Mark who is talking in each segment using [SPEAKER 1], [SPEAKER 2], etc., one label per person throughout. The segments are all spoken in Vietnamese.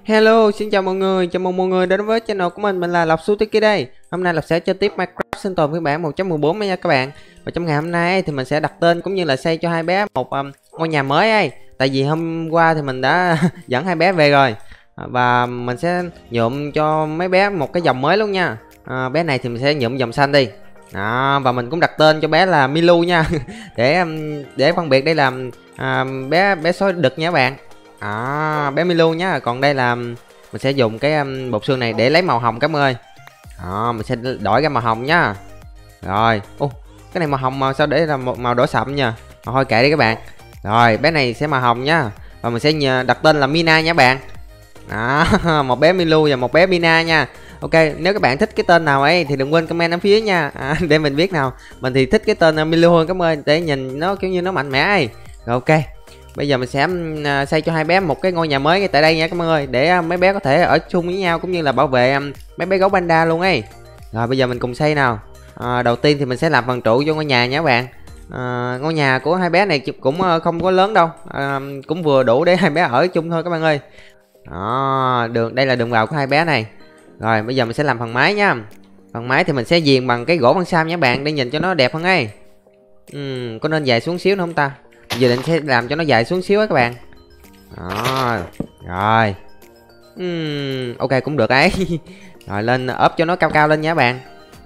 [SPEAKER 1] Hello, xin chào mọi người, chào mừng mọi người đến với channel của mình là Lộc Sú Tiki đây. Hôm nay Lộc sẽ chơi tiếp Minecraft sinh tồn phiên bản 1.14 nha các bạn. Và trong ngày hôm nay thì mình sẽ đặt tên cũng như là xây cho hai bé một ngôi nhà mới ấy. Tại vì hôm qua thì mình đã dẫn hai bé về rồi. Và mình sẽ nhuộm cho mấy bé một cái dòng mới luôn nha. Bé này thì mình sẽ nhuộm dòng xanh đi. Đó, và mình cũng đặt tên cho bé là Milu nha. để phân biệt đây là bé sói đực nha các bạn. Bé Milu nhá. Còn đây là mình sẽ dùng cái bột xương này để lấy màu hồng các bạn ơi. Mình sẽ đổi cái màu hồng nhá. Rồi, cái này màu hồng mà sao để là một màu đỏ sậm nha. Thôi kệ đi các bạn. Rồi, bé này sẽ màu hồng nhá. Và mình sẽ đặt tên là Mina nha bạn. Đó, một bé Milu và một bé Mina nha. Ok, nếu các bạn thích cái tên nào ấy thì đừng quên comment ở phía nha. Để mình biết nào. Mình thì thích cái tên Milu hơn các bạn ơi, để nhìn nó kiểu như nó mạnh mẽ ấy. Rồi ok. Bây giờ mình sẽ xây cho hai bé một cái ngôi nhà mới ngay tại đây nha các bạn ơi, để mấy bé có thể ở chung với nhau cũng như là bảo vệ mấy bé gấu panda luôn ấy. Rồi bây giờ mình cùng xây nào. Đầu tiên thì mình sẽ làm phần trụ cho ngôi nhà nha các bạn. Ngôi nhà của hai bé này cũng không có lớn đâu, cũng vừa đủ để hai bé ở chung thôi các bạn ơi. Đây là đường vào của hai bé này. Rồi bây giờ mình sẽ làm phần mái nha. Phần mái thì mình sẽ viền bằng cái gỗ băng sam nha bạn, để nhìn cho nó đẹp hơn ấy. Có nên dài xuống xíu nữa không ta? Giờ định sẽ làm cho nó dài xuống xíu á các bạn. Rồi. Ok cũng được ấy. Rồi lên ốp cho nó cao cao lên nha các bạn.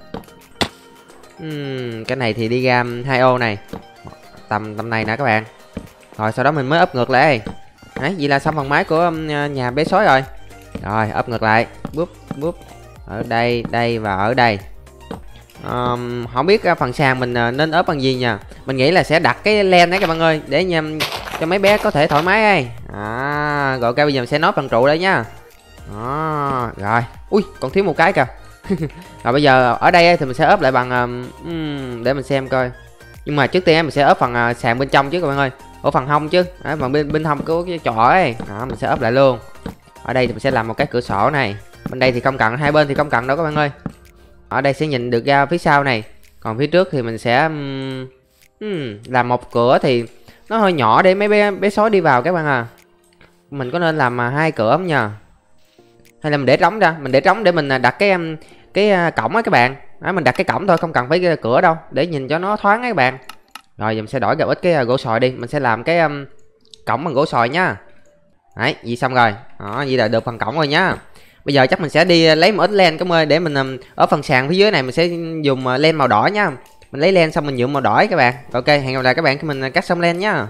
[SPEAKER 1] Cái này thì đi ra 2 ô này. Tầm này nè các bạn. Rồi sau đó mình mới ốp ngược lại. Đấy, vậy là xong phần mái của nhà bé sói rồi. Rồi ốp ngược lại. Búp. Ở đây, đây và ở đây. Không biết phần sàn mình nên ốp bằng gì nha. Mình nghĩ là sẽ đặt cái len đấy các bạn ơi, để cho mấy bé có thể thoải mái ấy. Rồi ok, bây giờ mình sẽ nối phần trụ đây nha. Rồi, ui còn thiếu một cái kìa. Rồi bây giờ ở đây thì mình sẽ ốp lại bằng để mình xem coi. Nhưng mà trước tiên mình sẽ ốp phần sàn bên trong chứ các bạn ơi. Ở phần hông chứ, phần bên hông của cái chỏ ấy. Mình sẽ ốp lại luôn. Ở đây thì mình sẽ làm một cái cửa sổ này. Bên đây thì không cần, hai bên thì không cần đâu các bạn ơi. Ở đây sẽ nhìn được ra phía sau này. Còn phía trước thì mình sẽ làm một cửa thì nó hơi nhỏ để mấy bé sói đi vào các bạn à. Mình có nên làm hai cửa không nhờ? Hay là mình để trống ra? Mình để trống để mình đặt cái cổng á các bạn. Đó, mình đặt cái cổng thôi, không cần phải cái cửa đâu, để nhìn cho nó thoáng á các bạn. Rồi giờ mình sẽ đổi gặp ít cái gỗ sồi đi. Mình sẽ làm cái cổng bằng gỗ sồi nhá. Đấy, vậy xong rồi. Đó, vậy là được phần cổng rồi nhá. Bây giờ chắc mình sẽ đi lấy một ít len các ơi, để mình ở phần sàn phía dưới này mình sẽ dùng len màu đỏ nhá. Mình lấy len xong mình nhuộm màu đỏ các bạn. Ok, hẹn gặp lại các bạn khi mình cắt xong len nhá.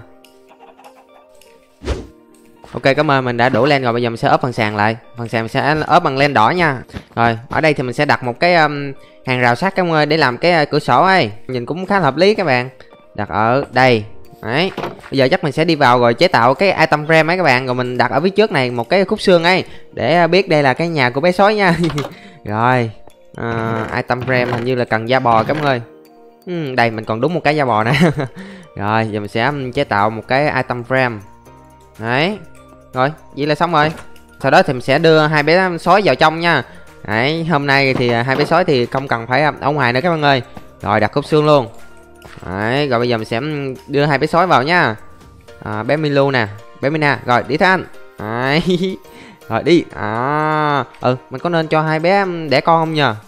[SPEAKER 1] Ok, cảm ơn, mình đã đủ len rồi. Bây giờ mình sẽ ốp phần sàn lại. Phần sàn mình sẽ ốp bằng len đỏ nha. Rồi, ở đây thì mình sẽ đặt một cái hàng rào sắt các bạn ơi, để làm cái cửa sổ ấy. Nhìn cũng khá hợp lý các bạn. Đặt ở đây. Đấy. Bây giờ chắc mình sẽ đi vào rồi chế tạo cái item frame ấy các bạn. Rồi mình đặt ở phía trước này một cái khúc xương ấy, để biết đây là cái nhà của bé sói nha. Rồi item frame hình như là cần da bò các bạn ơi. Đây mình còn đúng một cái da bò nè. Rồi giờ mình sẽ chế tạo một cái item frame. Đấy. Rồi vậy là xong rồi. Sau đó thì mình sẽ đưa hai bé sói vào trong nha. Đấy, hôm nay thì hai bé sói thì không cần phải ở ngoài nữa các bạn ơi. Rồi đặt khúc xương luôn. Đấy, rồi bây giờ mình sẽ đưa hai bé sói vào nha. Bé Milu nè, bé Mina. Rồi đi thôi anh. Đấy. Rồi đi. Mình có nên cho hai bé đẻ con không nhờ?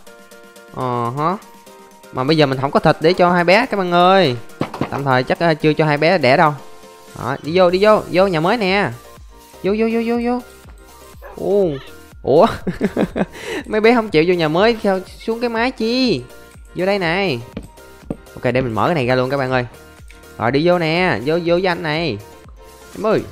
[SPEAKER 1] Mà bây giờ mình không có thịt để cho hai bé các bạn ơi. Tạm thời chắc chưa cho hai bé đẻ đâu. Đó, đi vô nhà mới nè. Vô. Ủa. Mấy bé không chịu vô nhà mới, sao xuống cái mái chi? Vô đây này. Ok, để mình mở cái này ra luôn các bạn ơi. Rồi đi vô nè, vô với anh này. Em ơi.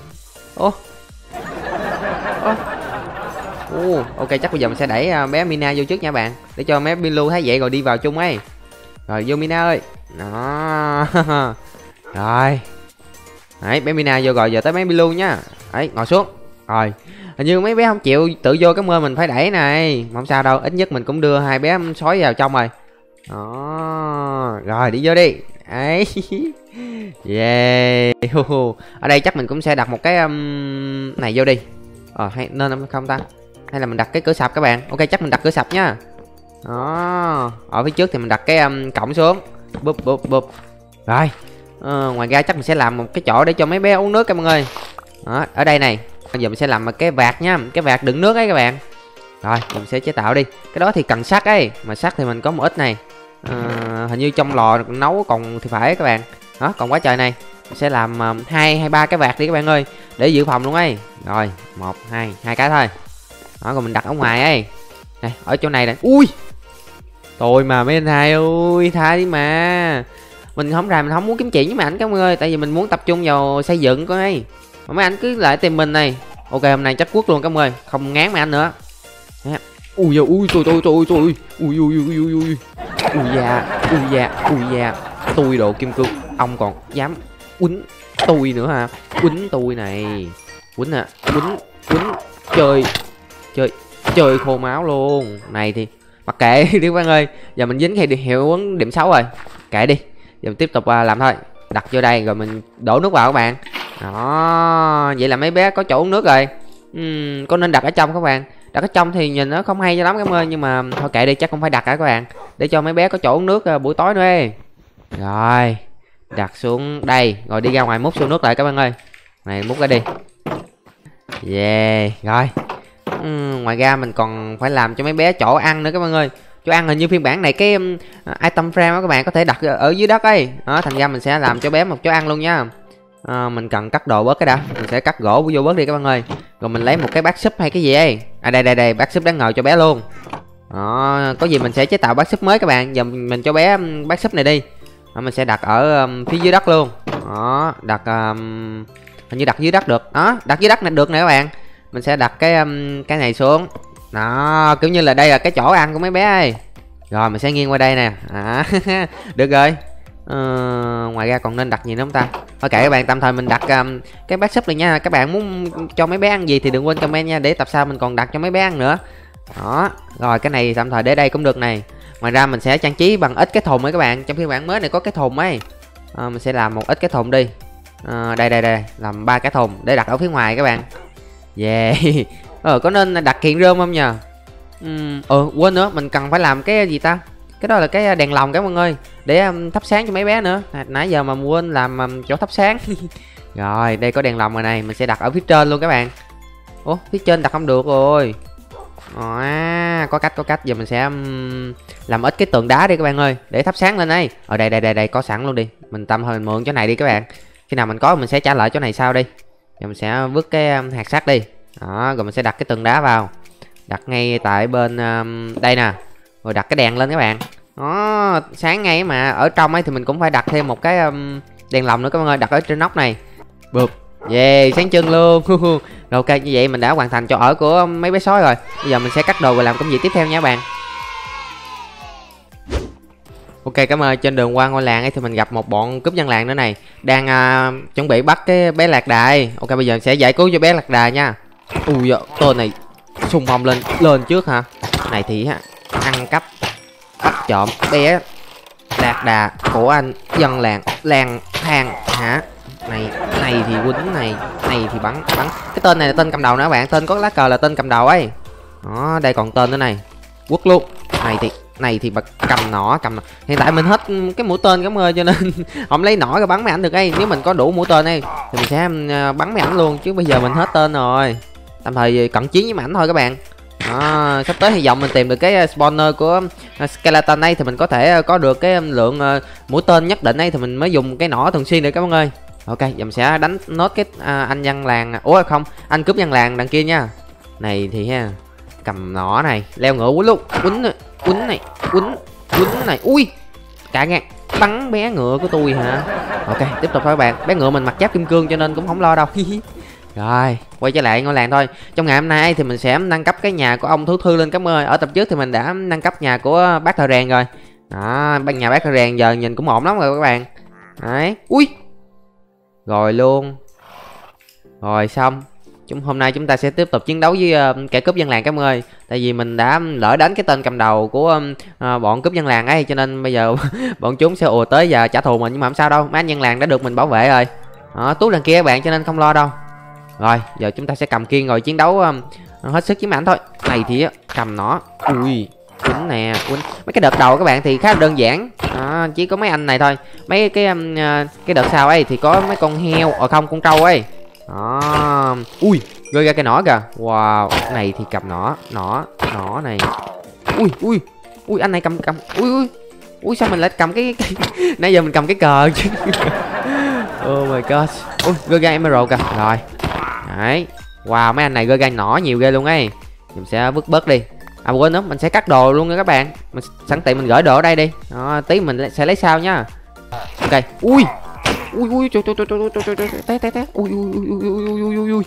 [SPEAKER 1] Ok, chắc bây giờ mình sẽ đẩy bé Mina vô trước nha bạn, để cho mấy Milu thấy vậy rồi đi vào chung ấy. Rồi vô Mina ơi. Đó. Rồi. Đấy, bé Mina vô rồi, giờ tới mấy Milu nhá. Đấy, ngồi xuống. Rồi. Hình như mấy bé không chịu tự vô cái mưa, mình phải đẩy này. Mà không sao đâu, ít nhất mình cũng đưa hai bé sói vào trong rồi. Đó. Rồi đi vô đi. Ấy. Yeah. Ở đây chắc mình cũng sẽ đặt một cái này vô đi. Hay nên không ta? Hay là mình đặt cái cửa sập các bạn? Ok, chắc mình đặt cửa sập nhá. Đó. Ở phía trước thì mình đặt cái cổng xuống. Bụp. Rồi. Ngoài ra chắc mình sẽ làm một cái chỗ để cho mấy bé uống nước các bạn ơi. Đó, ở đây này. Bây giờ mình sẽ làm cái vạc nha, cái vạc đựng nước ấy các bạn. Rồi mình sẽ chế tạo đi. Cái đó thì cần sắt ấy, mà sắt thì mình có một ít này. Hình như trong lò nấu còn thì phải các bạn. Đó, còn quá trời này. Mình sẽ làm 2 hay 3 cái vạc đi các bạn ơi, để dự phòng luôn ấy. Rồi 1 2 2 cái thôi. Đó, rồi mình đặt ở ngoài ấy. Này, ở chỗ này nè. Ui, tôi mà mấy anh hai ơi, tha đi mà. Mình không rành, mình không muốn kiếm chuyện với mấy ảnh các bạn ơi, tại vì mình muốn tập trung vào xây dựng coi ấy. Mà mấy anh cứ lại tìm mình này. Ok, hôm nay trách quốc luôn các bạn ơi, không ngán mấy anh nữa. Ui da, ui trời ui da, tôi độ kim cương, ông còn dám quýnh tôi nữa hả? Quýnh tôi này, quýnh hả? Quýnh chơi khô máu luôn. Này thì mặc kệ đi các bạn ơi, giờ mình dính hay hiệu ứng điểm xấu rồi, kệ đi. Giờ mình tiếp tục làm thôi. Đặt vô đây rồi mình đổ nước vào các bạn. Đó, vậy là mấy bé có chỗ uống nước rồi. Có nên đặt ở trong các bạn? Đặt ở trong thì nhìn nó không hay cho lắm các ơi, nhưng mà thôi kệ đi, chắc không phải đặt cả các bạn, để cho mấy bé có chỗ uống nước buổi tối nữa ấy. Rồi đặt xuống đây, rồi đi ra ngoài múc xô nước lại các bạn ơi. Này múc ra đi. Yeah, rồi. Ngoài ra mình còn phải làm cho mấy bé chỗ ăn nữa các bạn ơi. Chỗ ăn hình như phiên bản này cái item frame đó các bạn có thể đặt ở dưới đất ấy. Đó, thành ra mình sẽ làm cho bé một chỗ ăn luôn nha. Mình cần cắt đồ bớt cái đã, mình sẽ cắt gỗ vô bớt đi các bạn ơi. Rồi mình lấy một cái bát súp hay cái gì ấy. Đây bát súp đáng ngờ cho bé luôn. Đó, có gì mình sẽ chế tạo bát súp mới các bạn. Giờ mình cho bé bát súp này đi. Đó, mình sẽ đặt ở phía dưới đất luôn. Đó, đặt hình như đặt dưới đất được. Đó, đặt dưới đất này được nè các bạn. Mình sẽ đặt cái này xuống. Đó, kiểu như là đây là cái chỗ ăn của mấy bé ơi. Rồi mình sẽ nghiêng qua đây nè. Được rồi. Ngoài ra còn nên đặt gì nữa không ta? Ok các bạn, tạm thời mình đặt cái bát súp này nha. Các bạn muốn cho mấy bé ăn gì thì đừng quên comment nha, để tập sau mình còn đặt cho mấy bé ăn nữa. Đó, rồi cái này tạm thời để đây cũng được này. Ngoài ra mình sẽ trang trí bằng ít cái thùng ấy các bạn. Trong phiên bản mới này có cái thùng ấy. Mình sẽ làm một ít cái thùng đi. Đây, làm 3 cái thùng để đặt ở phía ngoài các bạn. Yeah. Có nên đặt kiện rơm không nhờ? Quên nữa, mình cần phải làm cái gì ta? Cái đó là cái đèn lồng các bạn ơi, để thắp sáng cho mấy bé nữa. Nãy giờ mà quên làm chỗ thắp sáng. Rồi đây có đèn lồng rồi này, mình sẽ đặt ở phía trên luôn các bạn. Ủa, phía trên đặt không được rồi. Có cách. Giờ mình sẽ làm ít cái tường đá đi các bạn ơi, để thắp sáng lên đây. Ở đây có sẵn luôn đi. Mình tạm thời mình mượn chỗ này đi các bạn. Khi nào mình có mình sẽ trả lại chỗ này sau đi. Giờ mình sẽ vứt cái hạt sắt đi. Đó, rồi mình sẽ đặt cái tường đá vào. Đặt ngay tại bên đây nè. Rồi đặt cái đèn lên các bạn. Đó, sáng ngay mà. Ở trong ấy thì mình cũng phải đặt thêm một cái đèn lồng nữa các bạn ơi, đặt ở trên nóc này. Bụp. Yeah, sáng trưng luôn. Rồi ok, như vậy mình đã hoàn thành chỗ ở của mấy bé sói rồi. Bây giờ mình sẽ cắt đồ và làm công việc tiếp theo nha các bạn. Ok cảm ơn. Trên đường qua ngôi làng ấy thì mình gặp một bọn cướp dân làng nữa này, đang chuẩn bị bắt cái bé lạc đà ấy. Ok bây giờ mình sẽ giải cứu cho bé lạc đà nha. Ui tên này xung phong lên trước hả? Này thì ăn cắp bắt trộm bé lạc đà của anh dân làng lang thang hả? Này thì quýnh này thì bắn. Cái tên này là tên cầm đầu nữa các bạn, tên có lá cờ là tên cầm đầu ấy. Đó, đây còn tên nữa này, quất luôn. Này thì bật cầm nỏ. Hiện tại mình hết cái mũi tên cảm ơn, cho nên không lấy nỏ ra bắn mấy ảnh được ấy. Nếu mình có đủ mũi tên ấy thì mình sẽ bắn mấy ảnh luôn, chứ bây giờ mình hết tên rồi. Tạm thời cận chiến với mấy ảnh thôi các bạn. Đó, sắp tới hy vọng mình tìm được cái spawner của skeleton này thì mình có thể có được cái lượng mũi tên nhất định ấy, thì mình mới dùng cái nỏ thường xuyên được các bạn ơi. Ok, giờ mình sẽ đánh nốt cái anh dân làng. Ủa không, anh cướp dân làng đằng kia nha. Này thì cầm nỏ này, leo ngựa quýnh luôn. Quýnh này. Ui, cả ngang bắn bé ngựa của tôi hả? Ok, tiếp tục thôi các bạn. Bé ngựa mình mặc giáp kim cương cho nên cũng không lo đâu. Rồi, quay trở lại ngôi làng thôi. Trong ngày hôm nay thì mình sẽ nâng cấp cái nhà của ông thú thư lên các bạn ơi. Ở tập trước thì mình đã nâng cấp nhà của bác thợ rèn rồi. Đó, nhà bác thợ rèn giờ nhìn cũng ổn lắm rồi các bạn. Đấy. Ui. Rồi luôn. Rồi xong. Hôm nay chúng ta sẽ tiếp tục chiến đấu với kẻ cướp dân làng các bạn ơi. Tại vì mình đã lỡ đánh cái tên cầm đầu của bọn cướp dân làng ấy, cho nên bây giờ bọn chúng sẽ ùa tới và trả thù mình. Nhưng mà không sao đâu, mấy anh dân làng đã được mình bảo vệ rồi. Đó, tú đằng kia các bạn, cho nên không lo đâu. Rồi giờ chúng ta sẽ cầm kiên rồi chiến đấu hết sức với ảnh thôi. Này thì cầm nỏ. Ui, quýnh nè, quýnh. Mấy cái đợt đầu các bạn thì khá là đơn giản. Chỉ có mấy anh này thôi. Mấy cái đợt sau ấy thì có mấy con heo, không, con trâu ấy. Đó. Ui, Rơi ra cái nỏ kìa. Wow, này thì cầm nỏ này. Ui, anh này cầm. Ui sao mình lại cầm cái nãy giờ mình cầm cái cờ chứ. Oh my god. Ui, rơi ra emerald kìa. Rồi. Đấy. Wow, mấy anh này rơi ra nỏ nhiều ghê luôn ấy. Mình sẽ vứt bớt đi. À quên nữa, mình sẽ cắt đồ luôn nha các bạn. Mình sẵn tiện mình gửi đồ ở đây đi. Đó, tí mình sẽ lấy sau nhá. Ok. Ui, trời té. Ui.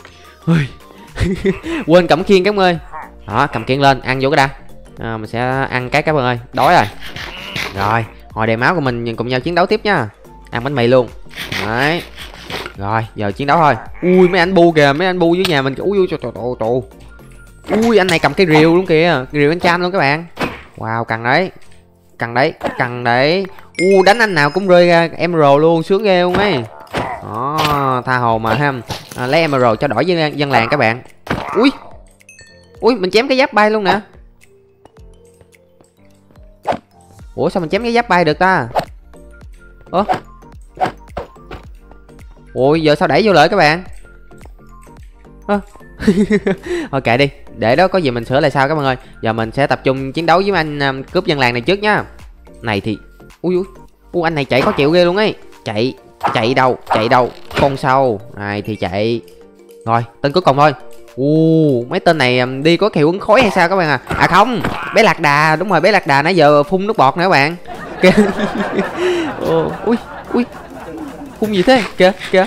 [SPEAKER 1] Quên cầm khiên các bạn ơi. Đó, cầm khiên lên, ăn vô cái đã. Mình sẽ ăn cái các bạn ơi, đói rồi. Rồi, hồi đầy máu của mình cùng nhau chiến đấu tiếp nha. Ăn bánh mì luôn. Đấy. Rồi, giờ chiến đấu thôi. Ui, mấy anh bu kìa, mấy anh bu dưới nhà mình. Ui trời. Ui, anh này cầm cái rìu luôn kìa, rìu anh Chan luôn các bạn. Wow, cần đấy. Đánh anh nào cũng rơi ra emerald luôn, sướng ghê luôn ấy. Đó, tha hồ mà ha. Lấy emerald cho đổi với dân làng các bạn. Ui, mình chém cái giáp bay luôn nè. Ủa sao mình chém cái giáp bay được ta? Ui, giờ sao đẩy vô lợi các bạn? Thôi kệ đi, để đó có gì mình sửa lại sau các bạn ơi. Giờ mình sẽ tập trung chiến đấu với anh cướp dân làng này trước nhá. Này thì ui anh này chạy khó chịu ghê luôn ấy. Chạy đâu con sâu này thì chạy. Rồi tên cuối cùng thôi. Mấy tên này đi có hiệu ứng khói hay sao các bạn à? À không, bé lạc đà, đúng rồi, bé lạc đà nãy giờ phun nước bọt nữa các bạn. Ui phun gì thế kìa.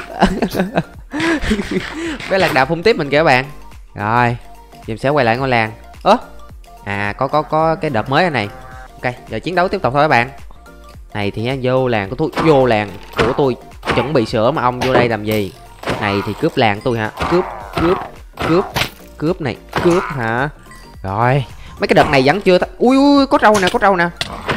[SPEAKER 1] Bé lạc đà phun tiếp mình kìa các bạn. Rồi mình sẽ quay lại ngôi làng. Có cái đợt mới này. Ok, giờ chiến đấu tiếp tục thôi các bạn. Này thì vô làng của tôi chuẩn bị sửa mà ông vô đây làm gì? Này thì cướp làng tôi hả? Cướp này, cướp hả? Rồi, mấy cái đợt này vẫn chưa ui có trâu nè.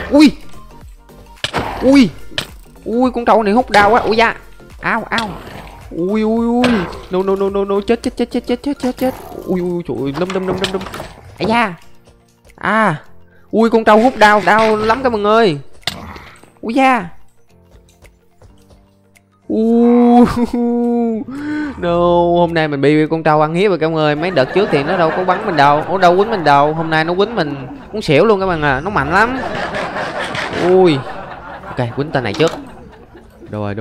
[SPEAKER 1] Ui con trâu này hút đau quá. Ui da. Ao. Ui no chết. Ui trời ơi, lâm. Ấy da. Ui con trâu hút đau lắm các bạn ơi. Ui da. No, hôm nay mình bị con trâu ăn hiếp rồi các bạn ơi. Mấy đợt trước thì nó đâu có bắn mình đâu, đâu quýnh mình đâu. Hôm nay nó quýnh mình muốn xỉu luôn các bạn à, nó mạnh lắm. Ui. Ok, quýnh tên này trước. Rồi.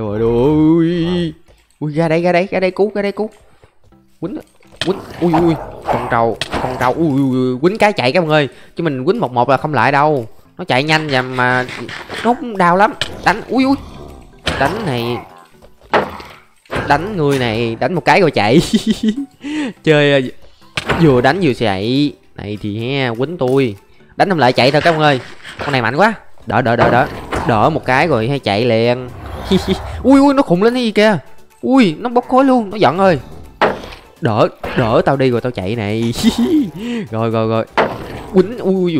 [SPEAKER 1] Ui ra đây cứu. Quýnh. Ui con trâu. Ui quýnh cái chạy các bạn ơi. Chứ mình quýnh một là không lại đâu. Nó chạy nhanh và mà nó đau lắm. Đánh đánh này. Đánh người này, đánh một cái rồi chạy. Chơi vừa đánh vừa chạy. Này thì quýnh tôi. Đánh không lại chạy thôi các bạn ơi. Con này mạnh quá. Đỡ một cái rồi hay chạy liền. Ui nó khùng lên cái gì kìa. Ui nó bốc khói luôn, nó giận ơi. Đỡ tao đi rồi tao chạy này. Rồi. Quýnh.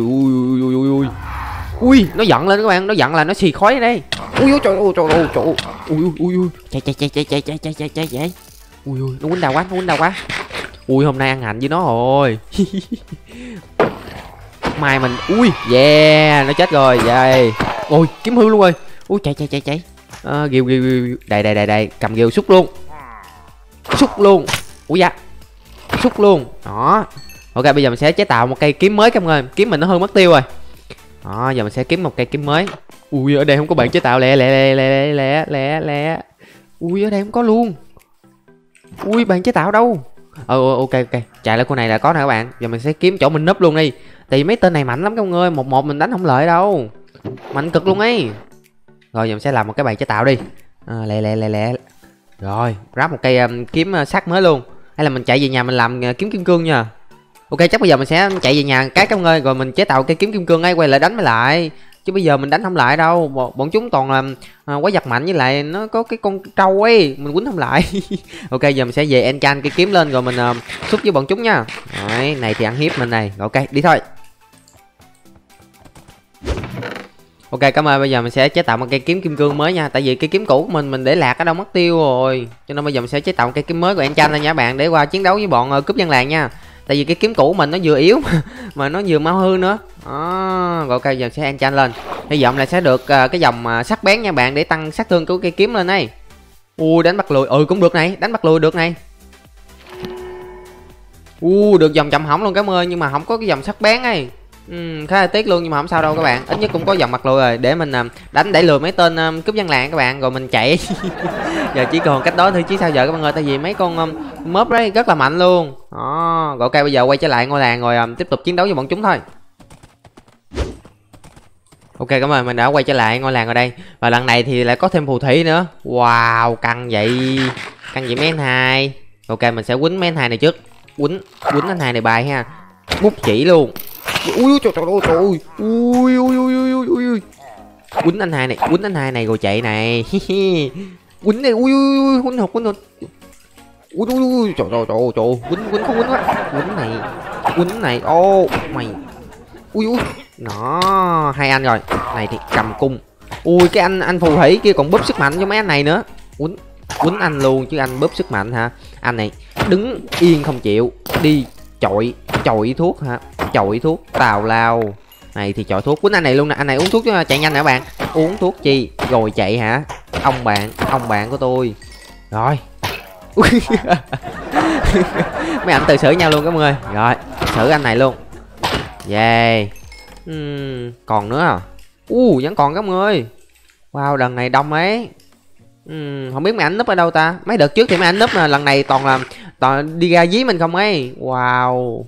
[SPEAKER 1] Ui nó giận lên các bạn, nó giận là nó xì khói đây. Ui trời ơi. Ui chạy. Ui nó quýnh đau quá. Ui hôm nay ăn hành với nó rồi. Mai mình yeah nó chết rồi vậy. Ôi kiếm hư luôn rồi. Ui chạy. Ghiêu đây cầm ghiêu xúc luôn. Ui da xúc luôn đó. Ok bây giờ mình sẽ chế tạo một cây kiếm mới các bạn ơi. Kiếm mình nó hơi mất tiêu rồi đó, giờ mình sẽ kiếm một cây kiếm mới. Ui ở đây không có bạn chế tạo lẹ. Ui ở đây không có luôn. Ui bạn chế tạo đâu? Ok chạy lại cô này là có nè các bạn. Giờ mình sẽ kiếm chỗ mình núp luôn đi. Tại vì mấy tên này mạnh lắm các bạn ơi, một mình đánh không lợi đâu, mạnh cực luôn ấy. Rồi giờ mình sẽ làm một cái bàn chế tạo đi. Lẹ. Rồi ráp một cây kiếm sắt mới luôn. Hay là mình chạy về nhà mình làm kiếm kim cương nha. Ok chắc bây giờ mình sẽ chạy về nhà cái các bạn ơi, rồi mình chế tạo cây kiếm kim cương ấy, quay lại đánh mới lại. Chứ bây giờ mình đánh không lại đâu, bọn chúng toàn là quái vật mạnh, với lại nó có cái con trâu ấy, mình quýnh không lại. Ok giờ mình sẽ về enchant cây kiếm lên rồi mình xúc với bọn chúng nha. Đấy, này thì ăn hiếp mình này. Rồi, ok đi thôi. Ok cảm ơn, bây giờ mình sẽ chế tạo một cây kiếm kim cương mới nha. Tại vì cây kiếm cũ của mình để lạc ở đâu mất tiêu rồi, cho nên bây giờ mình sẽ chế tạo một cây kiếm mới của enchant lên nha các bạn, để qua chiến đấu với bọn cướp dân làng nha. Tại vì cái kiếm cũ mình nó vừa yếu mà nó vừa mau hư nữa. Rồi ok giờ sẽ enchant lên. Hy vọng là sẽ được cái dòng sắc bén nha bạn, để tăng sát thương của cây kiếm lên đây. Ui đánh bắt lùi, cũng được này, đánh bắt lùi được này. Được dòng chậm hỏng luôn các ơi, nhưng mà không có cái dòng sắc bén ấy. Khá là tiếc luôn, nhưng mà không sao đâu các bạn, ít nhất cũng có dòng mặt lùi rồi để mình đánh đẩy lùi mấy tên cướp dân làng các bạn, rồi mình chạy. Giờ chỉ còn cách đó thôi chứ sao giờ các bạn ơi, tại vì mấy con mớp đấy rất là mạnh luôn đó. Rồi ok, bây giờ quay trở lại ngôi làng rồi tiếp tục chiến đấu với bọn chúng thôi. Ok, cảm ơn, mình đã quay trở lại ngôi làng ở đây. Và lần này thì lại có thêm phù thủy nữa. Wow, căng vậy. Căng vậy mấy anh hai. Ok, mình sẽ quýnh mấy anh hai này trước. Quýnh anh hai này bài ha. Bút chỉ luôn. Ui trời trời trời. Ui. Quýnh anh hai này rồi chạy này. Quýnh này, ui quýnh hụt. Ui trời quýnh không quýnh quá. Quýnh này. Ô mày. Ui nó hai anh rồi. Này thì cầm cung. Ui cái anh phù thủy kia còn búp sức mạnh cho mấy anh này nữa. Quýnh anh luôn chứ, anh búp sức mạnh hả? Anh này đứng yên không chịu, đi chọi thuốc hả? Chọi thuốc tào lao. Này thì chọi thuốc, quýnh anh này luôn nè, anh này uống thuốc cho chạy nhanh nè các bạn. Uống thuốc chi rồi chạy hả? Ông bạn của tôi. Rồi. Mấy anh tự xử nhau luôn các người. Rồi, xử anh này luôn. Yeah. Còn nữa à? Vẫn còn các người. Wow, lần này đông ấy. Không biết mấy anh núp ở đâu ta. Mấy đợt trước thì mấy anh núp mà lần này toàn đi ra dí mình không ấy. Wow.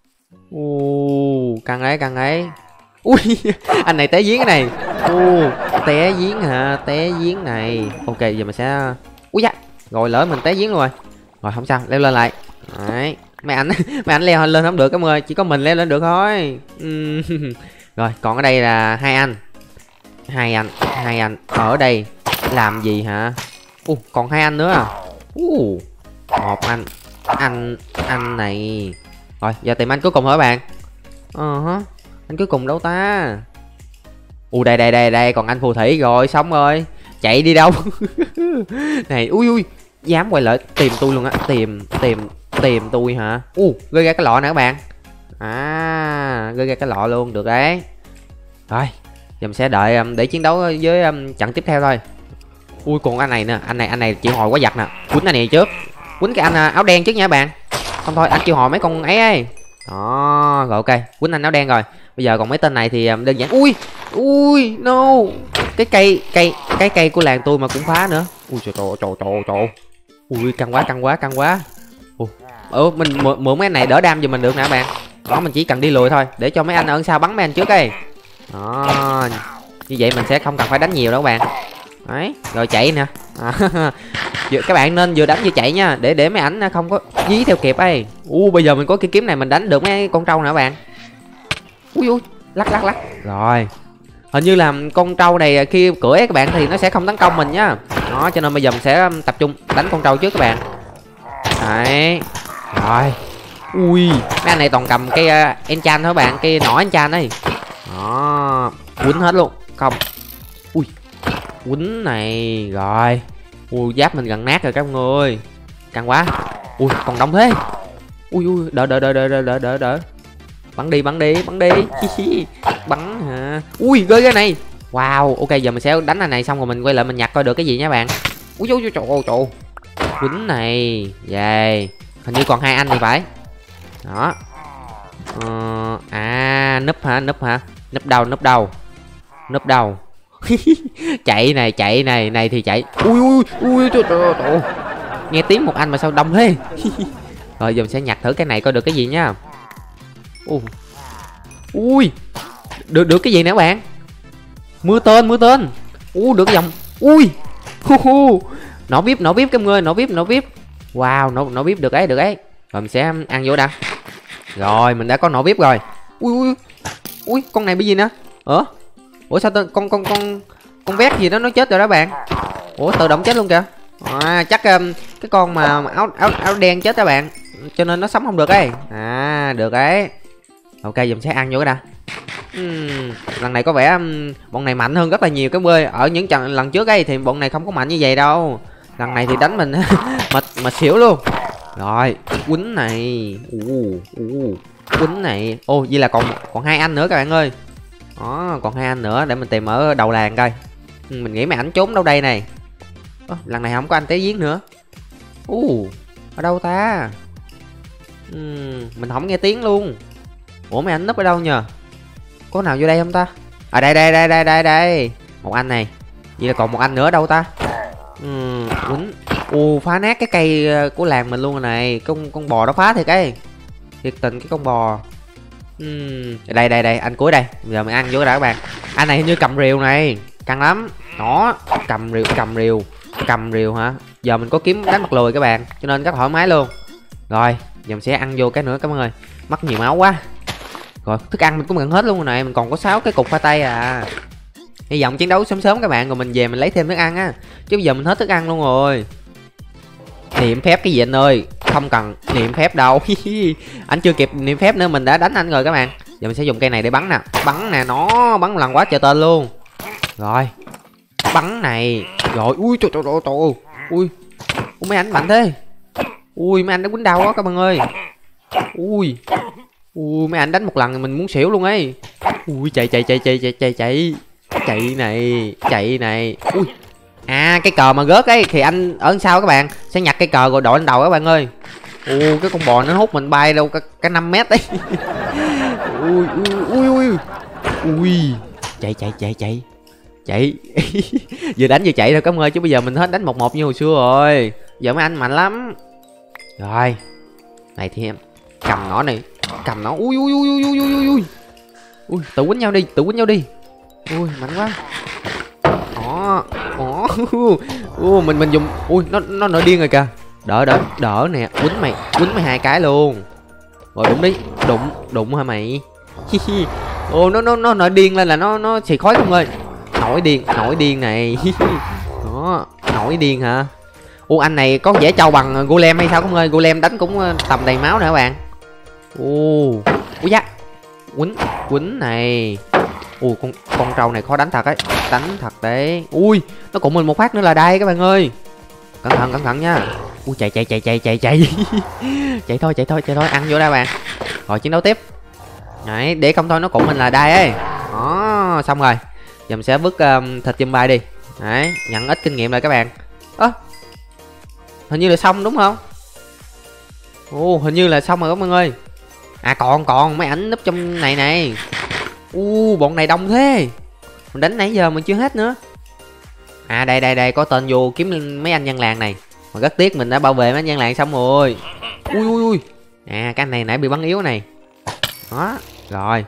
[SPEAKER 1] Căng ấy. Ui, anh này té giếng cái này. Té giếng hả? Té giếng này. Ok, giờ mình sẽ da. Rồi lỡ mình té giếng luôn rồi. Rồi không sao, leo lên lại. Đấy. Mấy anh leo lên không được các người, chỉ có mình leo lên được thôi. Rồi, còn ở đây là hai anh ở đây làm gì hả? Còn hai anh nữa à? Một anh này. Rồi giờ tìm anh cuối cùng hả bạn? Anh cuối cùng đâu ta? Đây còn anh phù thủy rồi, xong rồi. Chạy đi đâu? Này, ui dám quay lại tìm tôi luôn á. Tìm tôi hả? Rơi ra cái lọ nè các bạn. Rơi ra cái lọ luôn, được đấy. Rồi giờ mình sẽ đợi để chiến đấu với trận tiếp theo thôi. Còn anh này nè, anh này chịu hồi quá giặt nè. Quýnh anh này trước, quýnh cái anh áo đen trước nha bạn. Không thôi anh chịu hồi mấy con ấy. Đó, rồi ok, quýnh anh áo đen rồi. Bây giờ còn mấy tên này thì đơn giản. Ui no, cái cây của làng tôi mà cũng phá nữa. Trời. Ui căng quá. Mình mượn mấy anh này đỡ đam giùm mình được nè bạn. Đó, mình chỉ cần đi lùi thôi để cho mấy anh ở sau bắn mấy anh trước đây. Đó, như vậy mình sẽ không cần phải đánh nhiều đâu các bạn. Đấy, rồi chạy nè. Các bạn nên vừa đánh vừa chạy nha, để mấy ảnh không có dí theo kịp ấy. Bây giờ mình có cái kiếm này mình đánh được mấy con trâu nè các bạn. Ui lắc. Rồi. Hình như là con trâu này khi cưỡi các bạn thì nó sẽ không tấn công mình nhá. Đó, cho nên bây giờ mình sẽ tập trung đánh con trâu trước các bạn. Đấy. Rồi. Mấy anh này toàn cầm cây enchant thôi các bạn, cây nỏ enchant ấy. Đó, quýnh hết luôn. Không. Quýnh này rồi. Giáp mình gần nát rồi các người. Căng quá. Còn đông thế. Đỡ. Bắn đi. Bắn hả? Rơi cái này. Wow, ok giờ mình sẽ đánh anh này xong rồi mình quay lại mình nhặt coi được cái gì nha bạn. Trời. Quýnh này. Yeah. Hình như còn hai anh thì phải. Đó. Núp hả? Núp đâu? Chạy này thì chạy. Trời. Nghe tiếng một anh mà sao đông thế. Rồi giờ mình sẽ nhặt thử cái này coi được cái gì nhá. Được cái gì nè bạn? Mưa tên. Được cái dòng. Nỏ vip các người, nỏ vip. Wow, nỏ vip được ấy. Rồi mình sẽ ăn vô đã. Rồi mình đã có nỏ vip rồi. Con này bị gì nữa? Sao con vét gì đó nó chết rồi đó bạn. Tự động chết luôn kìa. Chắc cái con mà áo đen chết đó bạn, cho nên nó sống không được ấy. Được ấy. Ok giờ mình sẽ ăn vô cái đã. Lần này có vẻ bọn này mạnh hơn rất là nhiều cái bơi. Ở những lần trước ấy thì bọn này không có mạnh như vậy đâu. Lần này thì đánh mình mà xỉu luôn. Rồi quýnh này. Quýnh này. Vậy là còn hai anh nữa các bạn ơi. Đó, còn hai anh nữa để mình tìm ở đầu làng coi. Mình nghĩ mấy ảnh trốn đâu đây này. Lần này không có anh té giếng nữa. Ở đâu ta? Mình không nghe tiếng luôn. Ủa mấy anh núp ở đâu nhờ? Có nào vô đây không ta? À đây. Một anh này. Vậy là còn một anh nữa đâu ta? Quýnh. Phá nát cái cây của làng mình luôn rồi này. Con bò nó phá thiệt cái. Thiệt tình cái con bò. Đây anh cuối đây. Giờ mình ăn vô đã các bạn. Anh này hình như cầm rìu này. Căng lắm. Đó. Cầm rìu hả? Giờ mình có kiếm đánh mặt lùi các bạn. Cho nên rất thoải mái luôn. Rồi. Giờ mình sẽ ăn vô cái nữa các bạn ơi. Mất nhiều máu quá. Rồi thức ăn mình cũng gần hết luôn rồi này. Mình còn có 6 cái cục khoai tây à. Hy vọng chiến đấu sớm các bạn. Rồi mình về mình lấy thêm thức ăn á. Chứ bây giờ mình hết thức ăn luôn rồi. Niệm phép cái gì anh ơi? Không cần niệm phép đâu. Anh chưa kịp niệm phép nữa mình đã đánh anh rồi các bạn. Giờ mình sẽ dùng cây này để bắn nè. Bắn nè, nó bắn một lần quá trời tên luôn. Rồi. Bắn này. Rồi, ui trời. Ui mấy anh mạnh thế. Ui mấy anh đã quýnh đau quá các bạn ơi. Ui mấy anh đánh một lần mình muốn xỉu luôn ấy. Ui chạy. Chạy này. Ui. À cái cờ mà rớt ấy thì anh ở sau các bạn sẽ nhặt cây cờ rồi đội lên đầu các bạn ơi. Cái con bò nó hút mình bay đâu cả 5 mét đấy. Ui. Chạy. Vừa đánh vừa chạy thôi các bạn ơi, chứ bây giờ mình hết đánh 1-1 như hồi xưa rồi. Giờ mấy anh mạnh lắm. Rồi. Này thì em cầm nó này, cầm nó. Ui. Tự quýnh nhau đi. Ui mạnh quá. Mình dùng. Ui nó nổi điên rồi kìa. Đỡ nè, quýnh mày 2 cái luôn. Rồi đụng đi, đụng hả mày? Nó nổi điên lên là nó xì khói không ơi. Nổi điên này. Đó, nổi điên hả? Anh này có vẻ trâu bằng golem hay sao không ơi? Golem đánh cũng tầm đầy máu nè các bạn. Úi da. Quýnh này. Con trâu này khó đánh thật ấy. Đánh thật đấy. Ui nó cũng mình một phát nữa là đây các bạn ơi. Cẩn thận nha. Ui chạy. Chạy thôi ăn vô đây bạn. Rồi chiến đấu tiếp. Đấy để không thôi nó cũng mình là đây ấy. Đó xong rồi. Giờ mình sẽ vứt thịt zombie đi. Đấy nhận ít kinh nghiệm lại các bạn. Hình như là xong đúng không? Hình như là xong rồi các bạn ơi. À còn mấy ảnh núp trong này. Bọn này đông thế. Mình đánh nãy giờ mình chưa hết nữa. À đây có tên vô kiếm mấy anh dân làng này. Mà rất tiếc mình đã bảo vệ mấy anh dân làng xong rồi. Ui. À cái anh này nãy bị bắn yếu này. Đó. Rồi.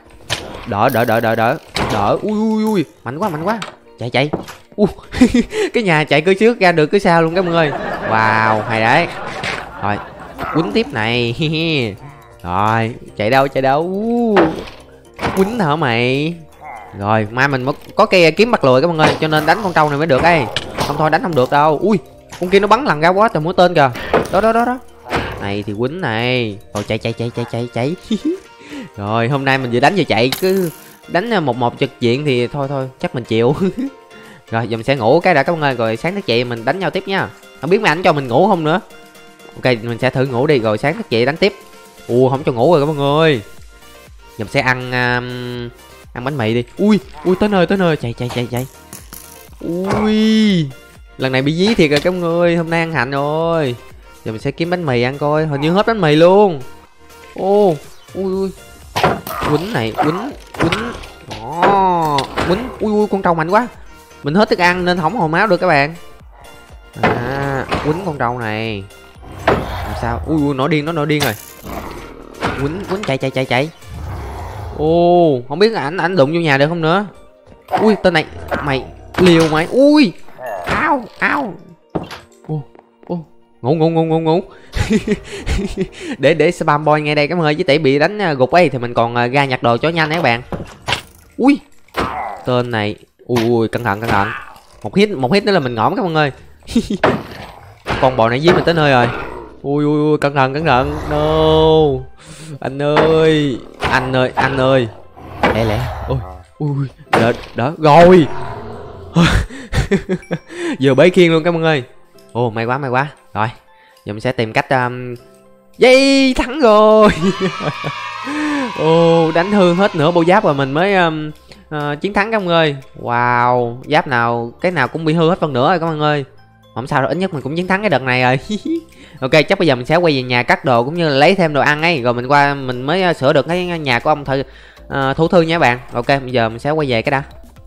[SPEAKER 1] Đỡ. Ui. Mạnh quá. Chạy. Cái nhà chạy cứ trước ra được cứ sao luôn các bạn ơi. Wow, hay đấy. Rồi, quýnh tiếp này. Rồi, chạy đâu. Quýnh hả mày? Rồi, mai mình có cây kiếm bắt lùi các bạn ơi, cho nên đánh con trâu này mới được ấy. Không thôi đánh không được đâu. Ui, con kia nó bắn lần ra quá trời mũi tên kìa. Đó. Này thì quýnh này. Rồi chạy. Rồi, hôm nay mình vừa đánh vừa chạy, cứ đánh 1-1 trực diện thì thôi chắc mình chịu. Rồi giờ mình sẽ ngủ cái đã các bạn ơi, rồi sáng thức dậy mình đánh nhau tiếp nha. Không biết mấy ảnh cho mình ngủ không nữa. Ok mình sẽ thử ngủ đi rồi sáng thức dậy đánh tiếp. Không cho ngủ rồi các bạn ơi. Giờ mình sẽ ăn bánh mì đi. Ui tới nơi chạy. Ui lần này bị dí thiệt rồi các bạn ơi, hôm nay ăn hạnh rồi. Giờ mình sẽ kiếm bánh mì ăn coi, hình như hết bánh mì luôn. Ui quýnh này. Đó quýnh. Con trâu mạnh quá. Mình hết thức ăn nên không hồi máu được các bạn. Quýnh con trâu này. Làm sao? Nó nổi điên rồi. Quýnh chạy. Không biết ảnh đụng vô nhà được không nữa. Ui tên này mày liều mày. Ui ao. Ngủ. để spam boy ngay đây các bạn ơi, chứ tỷ bị đánh gục ấy thì mình còn ra nhặt đồ cho nhanh đấy các bạn. Ui tên này. Ui cẩn thận. Một hit nữa là mình ngõm các bạn ơi. Con bò này giết mình tới nơi rồi. Ui cẩn thận. No. Anh ơi. Lẹ. Ui đỡ rồi. Vừa bấy khiên luôn các bạn ơi. May quá. Rồi giờ mình sẽ tìm cách Yay thắng rồi. Đánh hư hết nửa bộ giáp rồi mình mới chiến thắng các bạn ơi. Wow, giáp nào cái nào cũng bị hư hết phần nữa rồi các bạn ơi. Không sao đâu, ít nhất mình cũng chiến thắng cái đợt này rồi. Ok, chắc bây giờ mình sẽ quay về nhà cắt đồ cũng như là lấy thêm đồ ăn ấy, rồi mình qua mình mới sửa được cái nhà của ông thủ thư nha các bạn. Ok, bây giờ mình sẽ quay về cái đã.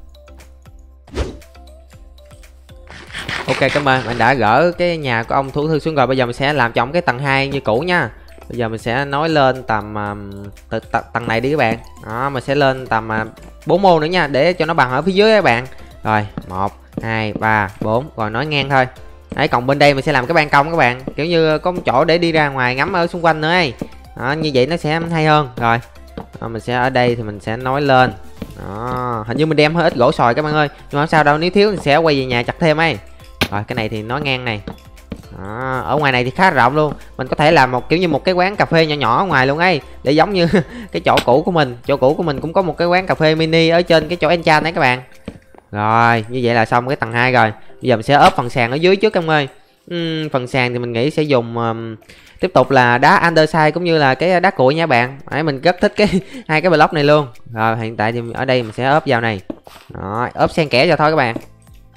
[SPEAKER 1] Ok, cảm ơn mình đã gỡ cái nhà của ông thủ thư xuống rồi. Bây giờ mình sẽ làm cho ông cái tầng 2 như cũ nha. Bây giờ mình sẽ nói lên tầm tầng này đi các bạn. Đó, mình sẽ lên tầm 4 ô nữa nha, để cho nó bằng ở phía dưới các bạn. Rồi, 1 2 3 4, rồi nói ngang thôi. Đấy, còn bên đây mình sẽ làm cái ban công các bạn, kiểu như có một chỗ để đi ra ngoài ngắm ở xung quanh nữa ấy. Đó, như vậy nó sẽ hay hơn. Rồi, mình sẽ ở đây thì mình sẽ nói lên. Đó, hình như mình đem hơi ít gỗ sồi các bạn ơi, nhưng mà không sao đâu, nếu thiếu thì sẽ quay về nhà chặt thêm ấy. Rồi, cái này thì nói ngang này. Đó, ở ngoài này thì khá rộng luôn, mình có thể làm một kiểu như một cái quán cà phê nhỏ nhỏ ở ngoài luôn ấy, để giống như cái chỗ cũ của mình. Chỗ cũ của mình cũng có một cái quán cà phê mini ở trên cái chỗ enchant đấy các bạn. Rồi, như vậy là xong cái tầng 2 rồi. Bây giờ mình sẽ ốp phần sàn ở dưới trước các em ơi. Phần sàn thì mình nghĩ sẽ dùng tiếp tục là đá andesite cũng như là cái đá cuội nha bạn. Đấy, mình rất thích cái hai cái block này luôn. Rồi, hiện tại thì ở đây mình sẽ ốp vào này. Đó, ốp xen kẽ cho thôi các bạn.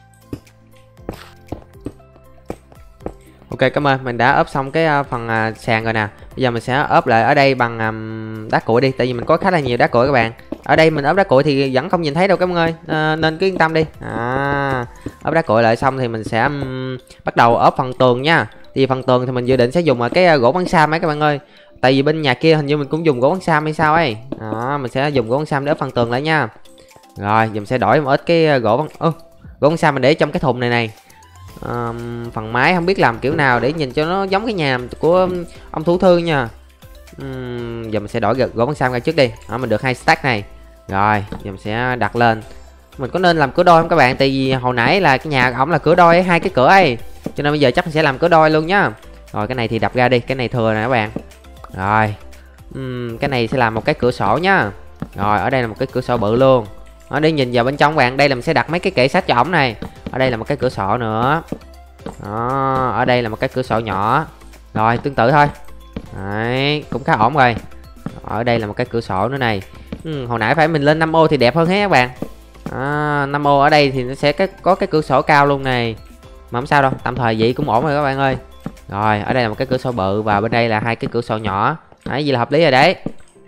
[SPEAKER 1] Ok, cảm ơn, mình đã ốp xong cái phần sàn rồi nè. Bây giờ mình sẽ ốp lại ở đây bằng đá cuội đi, tại vì mình có khá là nhiều đá cuội các bạn. Ở đây mình ốp đá cuội thì vẫn không nhìn thấy đâu các bạn ơi, nên cứ yên tâm đi. Ốp đá cuội lại xong thì mình sẽ bắt đầu ốp phần tường nha. Thì phần tường thì mình dự định sẽ dùng cái gỗ bắn sam ấy các bạn ơi. Tại vì bên nhà kia hình như mình cũng dùng gỗ bắn sam hay sao ấy. Đó, mình sẽ dùng gỗ bắn sam để ốp phần tường lại nha. Rồi, giờ mình sẽ đổi một ít cái gỗ bắn sam mình để trong cái thùng này này. Phần mái không biết làm kiểu nào để nhìn cho nó giống cái nhà của ông thủ thư nha. Giờ mình sẽ đổi gỗ bắn sam ra trước đi. Đó, mình được 2 stack này. Rồi, giờ mình sẽ đặt lên. Mình có nên làm cửa đôi không các bạn? Tại vì hồi nãy là cái nhà ổng là cửa đôi ấy, 2 cái cửa ấy, cho nên bây giờ chắc mình sẽ làm cửa đôi luôn nhá. Rồi, cái này thì đập ra đi, cái này thừa nè các bạn. Rồi, cái này sẽ làm một cái cửa sổ nhá. Rồi, ở đây là một cái cửa sổ bự luôn. Ở đây nhìn vào bên trong các bạn, đây là mình sẽ đặt mấy cái kệ sách cho ổng này. Ở đây là một cái cửa sổ nữa. Đó, ở đây là một cái cửa sổ nhỏ. Rồi, tương tự thôi. Đấy, cũng khá ổn rồi. Ở đây là một cái cửa sổ nữa này. Hồi nãy phải mình lên 5 ô thì đẹp hơn hết các bạn. 5 ô ở đây thì nó sẽ có cái cửa sổ cao luôn này. Mà không sao đâu, tạm thời vậy cũng ổn rồi các bạn ơi. Rồi, ở đây là một cái cửa sổ bự và bên đây là 2 cái cửa sổ nhỏ. Đấy, vậy là hợp lý rồi đấy.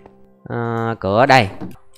[SPEAKER 1] Cửa ở đây.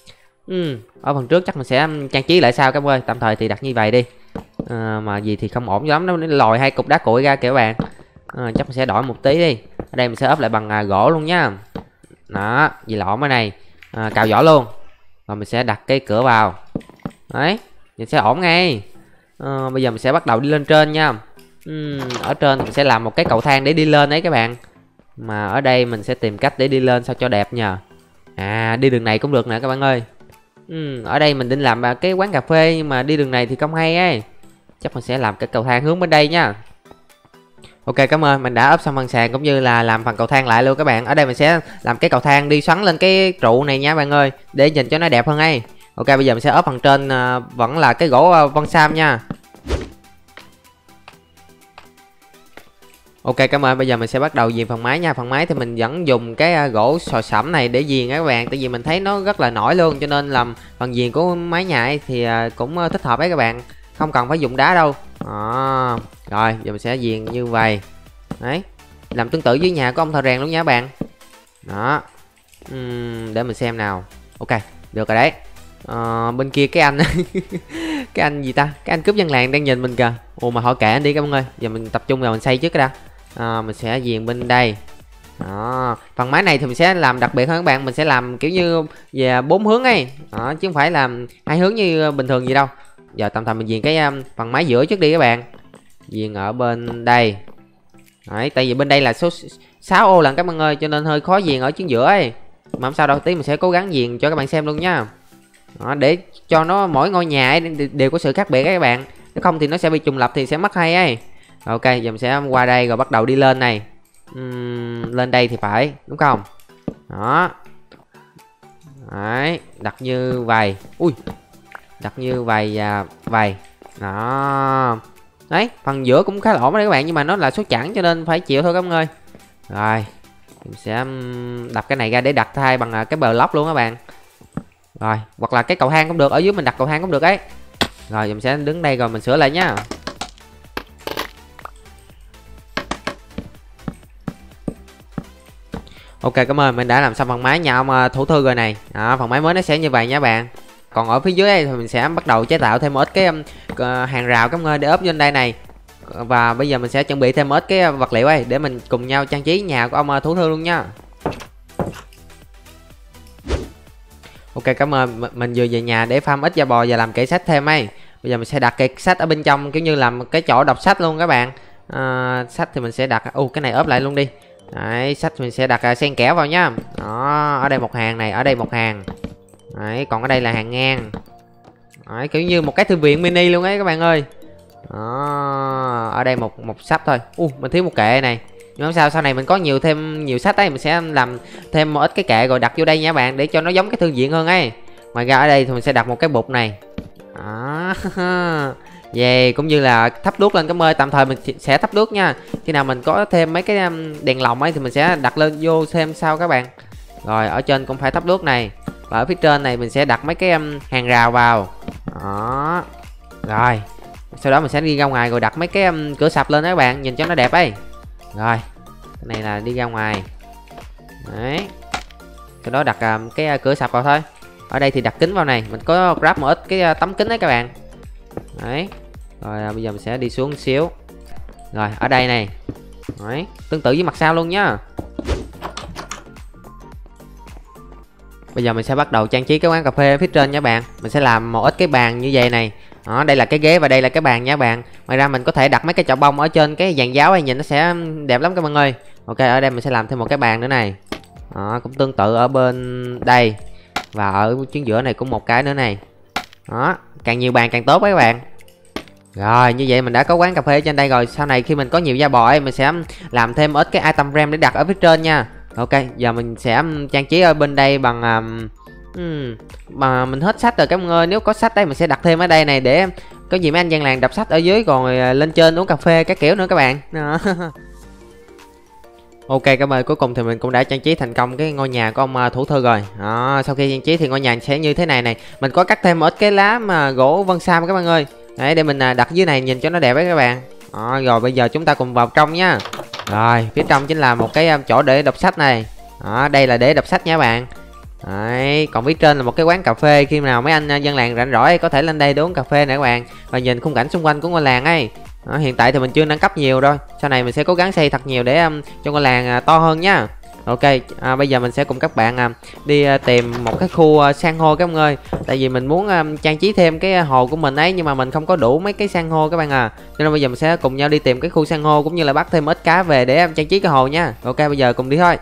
[SPEAKER 1] Ở phần trước chắc mình sẽ trang trí lại sao các bạn ơi, tạm thời thì đặt như vậy đi. Mà gì thì không ổn lắm, nó lòi 2 cục đá cuội ra kìa các bạn. Chắc mình sẽ đổi một tí đi. Ở đây mình sẽ ốp lại bằng gỗ luôn nhá. Đó, gì là ổn ở này. Cào vỏ luôn. Rồi mình sẽ đặt cái cửa vào. Đấy, nhìn sẽ ổn ngay. Bây giờ mình sẽ bắt đầu đi lên trên nha. Ở trên mình sẽ làm một cái cầu thang để đi lên đấy các bạn. Mà ở đây mình sẽ tìm cách để đi lên sao cho đẹp nhờ. Đi đường này cũng được nè các bạn ơi. Ở đây mình định làm cái quán cà phê, nhưng mà đi đường này thì không hay ấy. Chắc mình sẽ làm cái cầu thang hướng bên đây nha. Ok, cảm ơn, mình đã ốp xong phần sàn cũng như là làm phần cầu thang lại luôn các bạn. Ở đây mình sẽ làm cái cầu thang đi xoắn lên cái trụ này nha bạn ơi, để nhìn cho nó đẹp hơn ấy. Ok, bây giờ mình sẽ ốp phần trên vẫn là cái gỗ băng sam nha. Ok, cảm ơn, bây giờ mình sẽ bắt đầu viền phần mái nha. Phần mái thì mình vẫn dùng cái gỗ sồi sẫm này để viền các bạn, tại vì mình thấy nó rất là nổi luôn, cho nên làm phần viền của mái nhà ấy thì cũng thích hợp đấy các bạn, không cần phải dùng đá đâu. Rồi, giờ mình sẽ viền như vậy. Đấy, làm tương tự với nhà của ông thợ rèn luôn nha các bạn. Đó. Để mình xem nào. Ok, được rồi đấy. Bên kia cái anh cái anh gì ta, cái anh cướp dân làng đang nhìn mình kìa. Mà họ kệ anh đi các bạn ơi, giờ mình tập trung vào mình xây trước cái đã. Mình sẽ viền bên đây. Đó, phần mái này thì mình sẽ làm đặc biệt hơn các bạn, mình sẽ làm kiểu như về 4 hướng ấy. Đó, chứ không phải làm 2 hướng như bình thường gì đâu. Giờ tạm thời mình viền cái phần mái giữa trước đi các bạn. Viền ở bên đây. Đấy, tại vì bên đây là số 6 ô lần các bạn ơi, cho nên hơi khó viền ở chính giữa ấy. Mà không sao đâu, tí mình sẽ cố gắng viền cho các bạn xem luôn nha. Đó, để cho nó mỗi ngôi nhà ấy đều có sự khác biệt các bạn, nếu không thì nó sẽ bị trùng lập thì sẽ mất hay ấy. Ok, giờ mình sẽ qua đây rồi bắt đầu đi lên này. Lên đây thì phải, đúng không? Đó. Đấy, đặt như vậy. Đặt như vậy và vậy. Đó. Đấy, phần giữa cũng khá là ổn đấy các bạn, nhưng mà nó là số chẵn cho nên phải chịu thôi các bạn ơi. Rồi, mình sẽ đập cái này ra để đặt thay bằng cái block luôn các bạn. Rồi, hoặc là cái cầu thang cũng được, ở dưới mình đặt cầu thang cũng được ấy. Rồi, mình sẽ đứng đây rồi mình sửa lại nhá. Ok, cảm ơn, mình đã làm xong phần máy nha ông thủ thư rồi này. Đó, phần máy mới nó sẽ như vậy nha bạn. Còn ở phía dưới đây thì mình sẽ bắt đầu chế tạo thêm một ít cái hàng rào cảm ơn để ốp lên đây này. Và bây giờ mình sẽ chuẩn bị thêm một ít cái vật liệu ấy để mình cùng nhau trang trí nhà của ông thủ thư luôn nha. Ok, cảm ơn, mình vừa về nhà để farm ít da bò và làm kệ sách thêm ấy. Bây giờ mình sẽ đặt kệ sách ở bên trong kiểu như làm cái chỗ đọc sách luôn các bạn. Sách thì mình sẽ đặt cái này ốp lại luôn đi. Đấy, sách mình sẽ đặt xen kẽ vào nhá. Đó, ở đây một hàng này, ở đây một hàng. Đấy, còn ở đây là hàng ngang. Đấy, kiểu như một cái thư viện mini luôn ấy các bạn ơi. Đó, ở đây một sắp thôi. Mình thiếu một kệ này. Nhưng không sao, sau này mình có thêm nhiều sách ấy, mình sẽ làm thêm một ít cái kệ rồi đặt vô đây nha bạn, để cho nó giống cái thư viện hơn ấy. Ngoài ra ở đây thì mình sẽ đặt một cái bục này. Đó. Về cũng như là thắp đuốc lên, cảm ơn. Tạm thời mình sẽ thắp đuốc nha. Khi nào mình có thêm mấy cái đèn lồng ấy thì mình sẽ đặt lên vô thêm sau các bạn. Rồi ở trên cũng phải thắp đuốc này. Và ở phía trên này mình sẽ đặt mấy cái hàng rào vào. Đó. Rồi sau đó mình sẽ đi ra ngoài rồi đặt mấy cái cửa sập lên đó các bạn, nhìn cho nó đẹp ấy. Rồi cái này là đi ra ngoài. Đấy, sau đó đặt cái cửa sập vào thôi. Ở đây thì đặt kính vào này, mình có grab một ít cái tấm kính đấy các bạn. Đấy, rồi bây giờ mình sẽ đi xuống một xíu. Rồi ở đây này. Đấy, tương tự với mặt sau luôn nhá. Bây giờ mình sẽ bắt đầu trang trí cái quán cà phê phía trên nha bạn. Mình sẽ làm một ít cái bàn như vậy này. Đó, đây là cái ghế và đây là cái bàn nha bạn. Ngoài ra mình có thể đặt mấy cái chậu bông ở trên cái dàn giáo này, nhìn nó sẽ đẹp lắm các bạn ơi. Ok, ở đây mình sẽ làm thêm một cái bàn nữa này. Đó, cũng tương tự ở bên đây. Và ở chính giữa này cũng một cái nữa này. Đó, càng nhiều bàn càng tốt đấy các bạn. Rồi như vậy mình đã có quán cà phê trên đây rồi. Sau này khi mình có nhiều da bò ấy, mình sẽ làm thêm ít cái item RAM để đặt ở phía trên nha. Ok, giờ mình sẽ trang trí ở bên đây bằng mà mình hết sách rồi các bạn ơi. Nếu có sách đây mình sẽ đặt thêm ở đây này, để có gì mấy anh dân làng đọc sách ở dưới, còn lên trên uống cà phê các kiểu nữa các bạn. Ok, cảm ơn. Cuối cùng thì mình cũng đã trang trí thành công cái ngôi nhà của ông thủ thư rồi. Đó, sau khi trang trí thì ngôi nhà sẽ như thế này này. Mình có cắt thêm một ít cái lá mà gỗ vân sam các bạn ơi. Đấy, để mình đặt dưới này nhìn cho nó đẹp ấy các bạn. Đó, rồi bây giờ chúng ta cùng vào trong nhá. Rồi phía trong chính là một cái chỗ để đọc sách này. Đó, đây là để đọc sách nha các bạn. Đấy, còn phía trên là một cái quán cà phê, khi nào mấy anh dân làng rảnh rỗi có thể lên đây để uống cà phê nè các bạn, và nhìn khung cảnh xung quanh của ngôi làng ấy. Đó, hiện tại thì mình chưa nâng cấp nhiều đâu, sau này mình sẽ cố gắng xây thật nhiều để cho ngôi làng to hơn nhá. Ok, bây giờ mình sẽ cùng các bạn đi tìm một cái khu san hô các bạn ơi. Tại vì mình muốn trang trí thêm cái hồ của mình ấy, nhưng mà mình không có đủ mấy cái san hô các bạn à. Cho nên bây giờ mình sẽ cùng nhau đi tìm cái khu san hô, cũng như là bắt thêm ít cá về để trang trí cái hồ nha. Ok, bây giờ cùng đi thôi.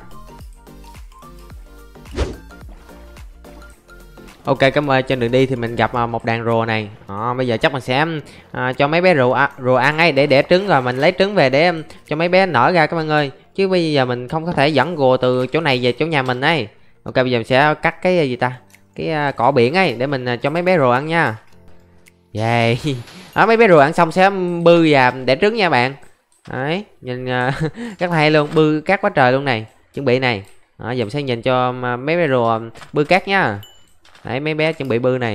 [SPEAKER 1] Ok, cảm ơn. Trên đường đi thì mình gặp một đàn rùa này. Bây giờ chắc mình sẽ cho mấy bé rùa ăn ấy, để đẻ trứng rồi mình lấy trứng về để cho mấy bé nở ra các bạn ơi. Chứ bây giờ mình không có thể dẫn rùa từ chỗ này về chỗ nhà mình ấy. Ok, bây giờ mình sẽ cắt cái gì ta, cái cỏ biển ấy để mình cho mấy bé rùa ăn nha. Vậy mấy bé rùa ăn xong sẽ bư và đẻ trứng nha bạn. Đấy, nhìn rất hay luôn, bư cát quá trời luôn này. Chuẩn bị này. Giờ mình sẽ nhìn cho mấy bé rùa bư cát nha. Đấy, mấy bé chuẩn bị bư này.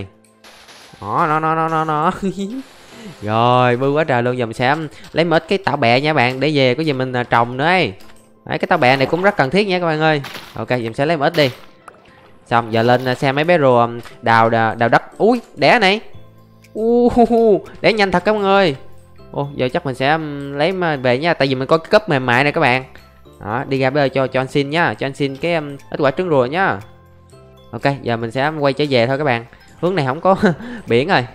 [SPEAKER 1] Nó rồi bư quá trời luôn. Giờ mình sẽ lấy một ít cái tảo bẹ nha bạn, để về có gì mình trồng nữa ấy. Đấy, cái tảo bẹ này cũng rất cần thiết nha các bạn ơi. Ok, giờ mình sẽ lấy một ít đi. Xong giờ lên xem mấy bé rùa đào đất. Ui, đẻ này. Đẻ nhanh thật các bạn ơi. Giờ chắc mình sẽ lấy về nha, tại vì mình có cái cúp mềm mại này các bạn. Đó, đi ra bây giờ cho anh xin nhá, cho anh xin cái ít quả trứng rùa nhá. Ok, giờ mình sẽ quay trở về thôi các bạn. Hướng này không có biển rồi.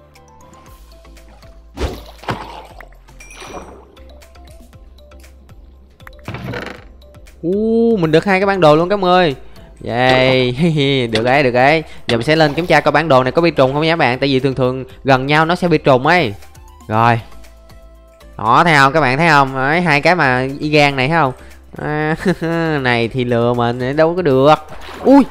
[SPEAKER 1] Mình được 2 cái bản đồ luôn các bạn ơi. Vậy được đấy, được đấy. Giờ mình sẽ lên kiểm tra coi bản đồ này có bị trùng không nha các bạn, tại vì thường gần nhau nó sẽ bị trùng ấy. Rồi. Đó, thấy không các bạn, thấy không? Đấy, 2 cái mà y gan này thấy không? Này thì lừa mình đâu có được. Ui.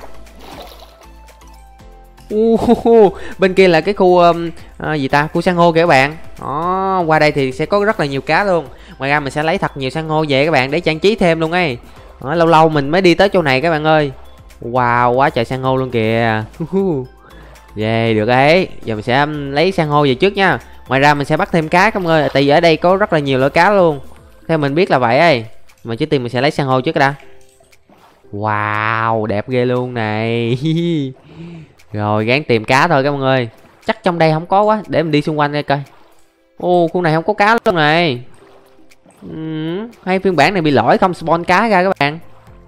[SPEAKER 1] Bên kia là cái khu gì ta, khu san hô kìa các bạn. Đó, qua đây thì sẽ có rất là nhiều cá luôn. Ngoài ra mình sẽ lấy thật nhiều san hô về các bạn, để trang trí thêm luôn ấy. Đó, lâu lâu mình mới đi tới chỗ này các bạn ơi. Wow, quá trời san hô luôn kìa. Về được đấy. Giờ mình sẽ lấy san hô về trước nha. Ngoài ra mình sẽ bắt thêm cá các bạn ơi, tại vì ở đây có rất là nhiều loại cá luôn, theo mình biết là vậy ấy. Mà trước tiên mình sẽ lấy san hô trước đã. Wow, đẹp ghê luôn này. Rồi gắng tìm cá thôi các bạn ơi. Chắc trong đây không có quá, để mình đi xung quanh đây coi. Ô, khu này không có cá luôn này. Hay phiên bản này bị lỗi không spawn cá ra các bạn.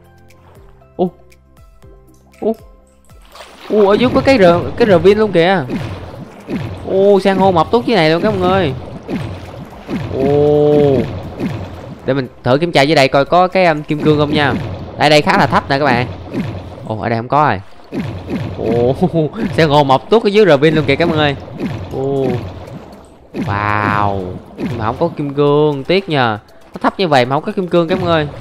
[SPEAKER 1] Ở dưới có cái rờ vin luôn kìa. San hô mọc tốt dưới này luôn các bạn ơi. Để mình thử kiểm tra dưới đây coi có cái kim cương không nha. Đây khá là thấp nè các bạn. Ở đây không có rồi. San hô mọc tốt ở dưới rờ vin luôn kìa các bạn ơi. Wow, mà không có kim cương, tiếc nhờ. Nó thấp như vậy mà không có kim cương các bạn ơi.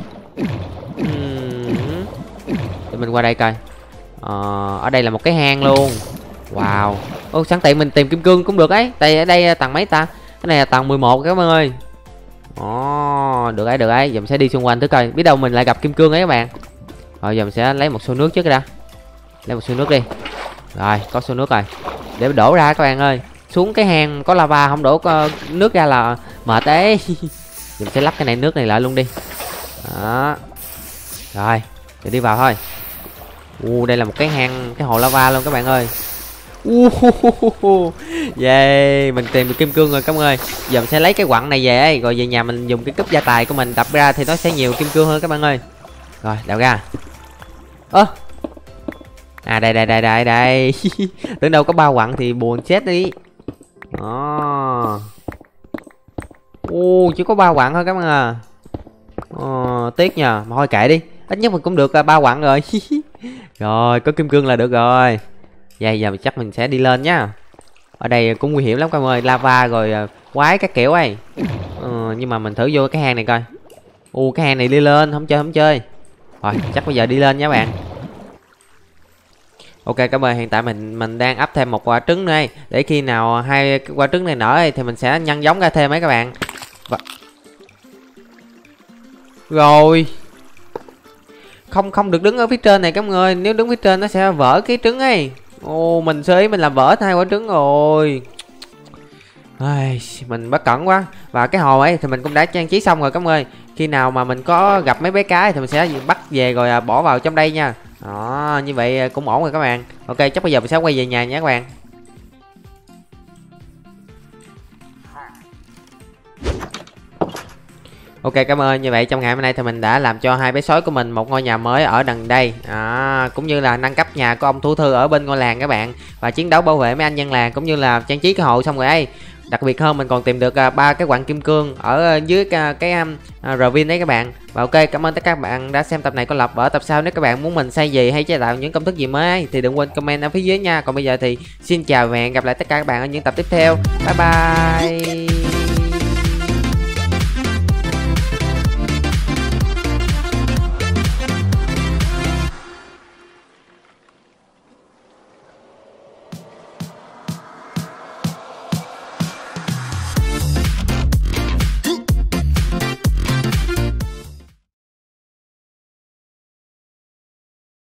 [SPEAKER 1] Để mình qua đây coi. Ở đây là một cái hang luôn. Wow. Sẵn tiện mình tìm kim cương cũng được ấy. Tại ở đây tầng mấy ta? Cái này là tầng 11 các bạn ơi. Được ấy. Giờ mình sẽ đi xung quanh thử coi. Biết đâu mình lại gặp kim cương ấy các bạn. Rồi giờ mình sẽ lấy một xô nước trước đã. Lấy một xô nước đi. Rồi có xô nước rồi. Để mình đổ ra các bạn ơi. Xuống cái hang có lava không đổ nước ra là mệt đấy. Mình sẽ lắp cái này nước này lại luôn đi. Đó. Rồi để đi vào thôi. Đây là một cái hang, cái hồ lava luôn các bạn ơi. Yeah, mình tìm được kim cương rồi các bạn ơi. Giờ mình sẽ lấy cái quặng này về ấy, rồi về nhà mình dùng cái cúp gia tài của mình đập ra thì nó sẽ nhiều kim cương hơn các bạn ơi. Rồi đào ra. Đây. Tưởng đâu có 3 quặng thì buồn chết đi. Chỉ có 3 quặng thôi các bạn à. Tiếc nhờ, mà thôi kệ đi. Ít nhất mình cũng được 3 quặng rồi. Rồi có kim cương là được rồi. Vậy giờ chắc mình sẽ đi lên nhá. Ở đây cũng nguy hiểm lắm các bạn ơi. Lava rồi quái các kiểu ấy. Nhưng mà mình thử vô cái hang này coi. Cái hang này đi lên, không chơi. Rồi chắc bây giờ đi lên nha các bạn. Ok các bạn, hiện tại mình đang ấp thêm một quả trứng đây. Để khi nào 2 quả trứng này nở thì mình sẽ nhân giống ra thêm mấy các bạn. Rồi. Không được đứng ở phía trên này các bạn ơi. Nếu đứng phía trên nó sẽ vỡ cái trứng ấy. Mình sơ ý mình làm vỡ 2 quả trứng rồi. Mình bất cẩn quá. Và cái hồ ấy thì mình cũng đã trang trí xong rồi các bạn ơi. Khi nào mà mình có gặp mấy bé cá thì mình sẽ bắt về rồi bỏ vào trong đây nha. Đó, như vậy cũng ổn rồi các bạn. Ok, chắc bây giờ mình sẽ quay về nhà nha các bạn. Ok cảm ơn. Như vậy trong ngày hôm nay thì mình đã làm cho 2 bé sói của mình một ngôi nhà mới ở đằng đây. Cũng như là nâng cấp nhà của ông thủ thư ở bên ngôi làng các bạn. Và chiến đấu bảo vệ mấy anh dân làng, cũng như là trang trí cái hồ xong rồi ấy. Đặc biệt hơn mình còn tìm được 3 cái quặng kim cương ở dưới cái Ravine đấy các bạn. Và ok, cảm ơn tất cả các bạn đã xem tập này của Lộc. Ở tập sau nếu các bạn muốn mình xây gì hay chế tạo những công thức gì mới thì đừng quên comment ở phía dưới nha. Còn bây giờ thì xin chào và hẹn gặp lại tất cả các bạn ở những tập tiếp theo. Bye bye.